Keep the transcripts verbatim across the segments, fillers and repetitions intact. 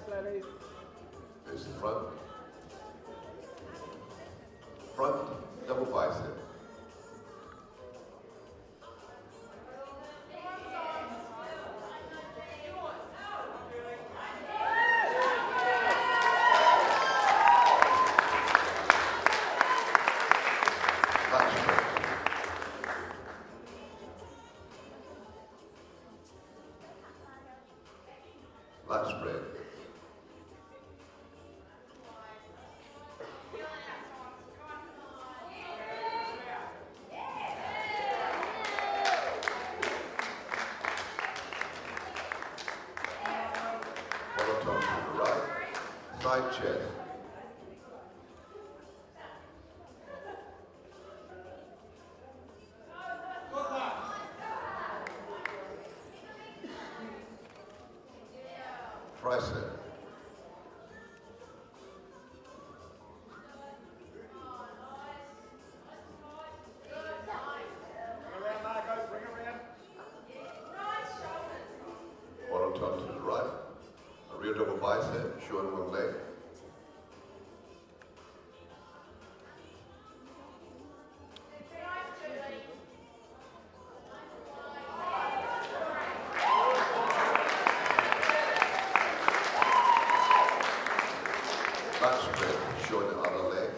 ladies. Face the front. Front, double bicep. Lat spread. Follow tongue to the right. Side chest. Tricep. Bottom tongue to the right. A rear double bicep, showing one leg. Lat spread, showing the other leg.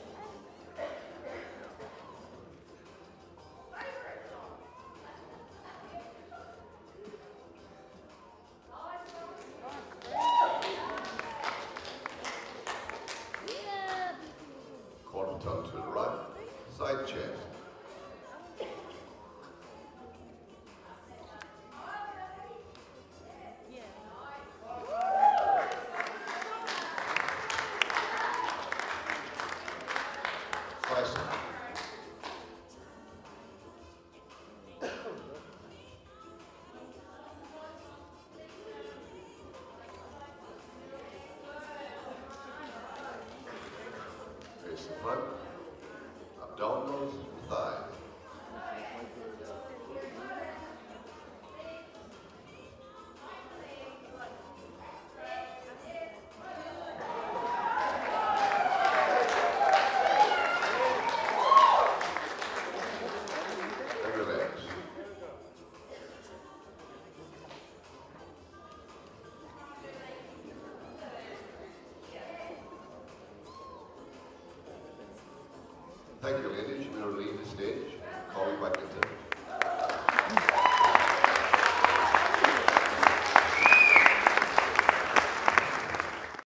Quarter tongue to the right. Side chest. Tricep. Face the front. Abdominals, thighs. And relax. Thank you, ladies. You may leave the stage. Call me back later.